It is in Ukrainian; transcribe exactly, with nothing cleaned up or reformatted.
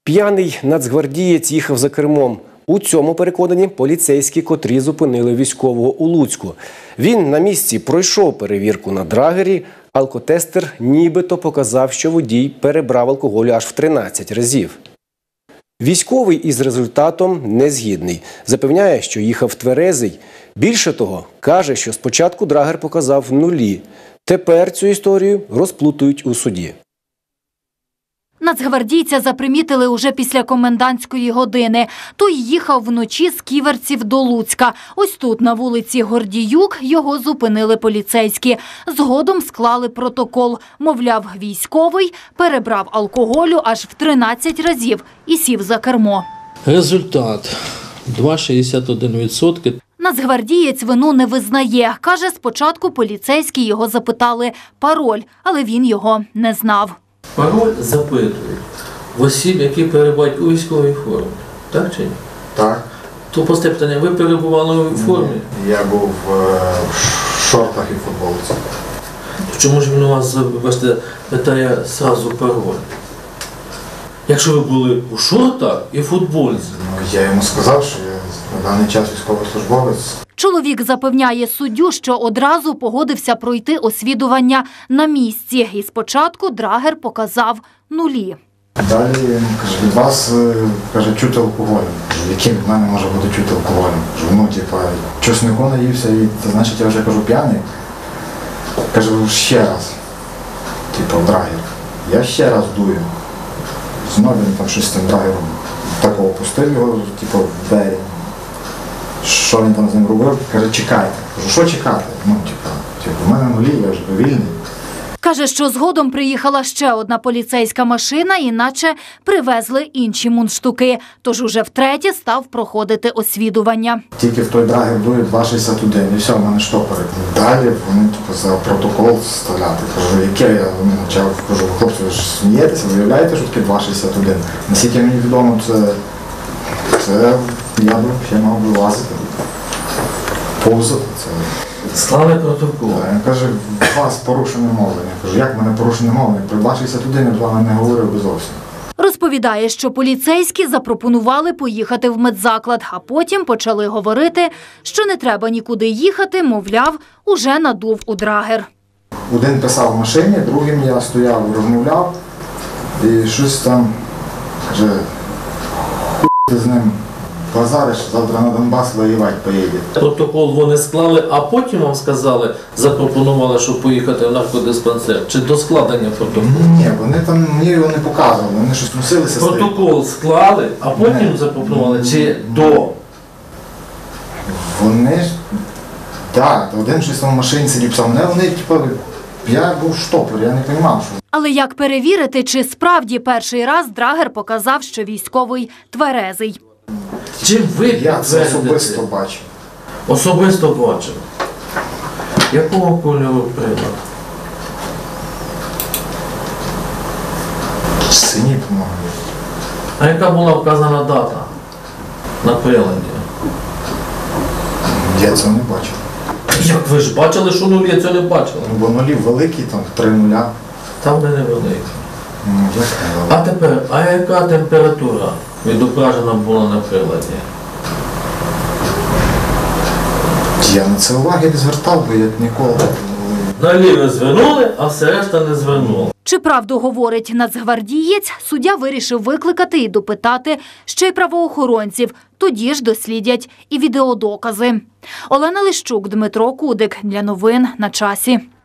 П'яний нацгвардієць їхав за кермом. У цьому переконані поліцейські, котрі зупинили військового у Луцьку. Він на місці пройшов перевірку на драгері. Алкотестер нібито показав, що водій перебрав алкоголю аж в тринадцять разів. Військовий із результатом не згідний. Запевняє, що їхав тверезий. Більше того, каже, що спочатку драгер показав нулі. Тепер цю історію розплутують у суді. Нацгвардійця запримітили уже після комендантської години. Той їхав вночі з Ківерців до Луцька. Ось тут, на вулиці Гордіюк, його зупинили поліцейські. Згодом склали протокол. Мовляв, військовий перебрав алкоголю аж в тринадцять разів і сів за кермо. Результат – два цілих шістдесят один відсоток. Нацгвардієць вину не визнає. Каже, спочатку поліцейські його запитали пароль, але він його не знав. Пароль запитують в осіб, які перебувають у військовій формі. Так чи ні? Так. То просте питання, ви перебували у формі? Ні, я був в шортах і футболці. Чому ж він у вас, бачите, питає одразу пароль? Якщо ви були у шортах і футболці? Ну, я йому сказав, що я на даний час військовослужбовець. Чоловік запевняє суддю, що одразу погодився пройти освідування на місці. І спочатку драгер показав нулі. Далі він каже, від вас, каже, чути алкоголем. Яким від мене може бути чути алкоголем? Кажу, ну, типа, чеснику наївся, і це значить, я вже кажу, п'яний. Каже, ще раз, типа, в драгер. Я ще раз дую. Знову він там щось з тим драгером такого пустив його, типу, в двері. Що він там з ним робив? Каже, чекайте. Кажу, що чекати? Ну, типу, типу, в мене нулі, я вже вільний. Каже, що згодом приїхала ще одна поліцейська машина, іначе привезли інші мундштуки. Тож уже втретє став проходити освідування. Тільки в той драгер дує два цілих шістдесят один, і все, в мене штопори. Далі вони типу, за протокол вставляти. Кажу, яке я ну, почав, кажу, хлопці, ви ж смієтеся, виявляєте, що таке два цілих шістдесят один? Наскільки мені відомо, це, це я б ще мав би лазити, повзати. Це... Склали протокол. Він каже, у вас порушене мовлення. Я кажу, як в мене порушене мовлення? При два цілих шістдесят один я з вами не говорив би зовсім. Розповідає, що поліцейські запропонували поїхати в медзаклад, а потім почали говорити, що не треба нікуди їхати, мовляв, уже надув у драгер. Один писав в машині, другим я стояв, розмовляв і щось там, каже, хуй ти з ним базариш, завтра на Донбас воювати поїде. Протокол вони склали, а потім вам сказали, запропонували, щоб поїхати в наркодиспансер. Чи до складення протоколу? Ні, вони там мені його не показували, вони щось носилися. Протокол склали, а потім запропонували, чи до? Вони ж, так, один щось там в машині сидів, писав, мене вони, типу, я був штопор, я не розумів, що. Але як перевірити, чи справді перший раз драгер показав, що військовий тверезий? Чим ви Я це підтвердите? особисто бачив. Особисто бачив. Якого кольору прилад? Синій, по-моєму. А яка була вказана дата на приладі? Я цього не бачив. Як ви ж бачили, що нулі, цього не бачили? Ну, бо нулі великі, там, три нуля. Там не невеликі. Ну, як не А тепер, а яка температура відображена була на приладі? Я на це уваги не звертав, бо я ніколи. На ліве звернули, а все решта не звернули. Чи правду говорить нацгвардієць, суддя вирішив викликати і допитати ще й правоохоронців. Тоді ж дослідять і відеодокази. Олена Лищук, Дмитро Кудик. Для новин на часі.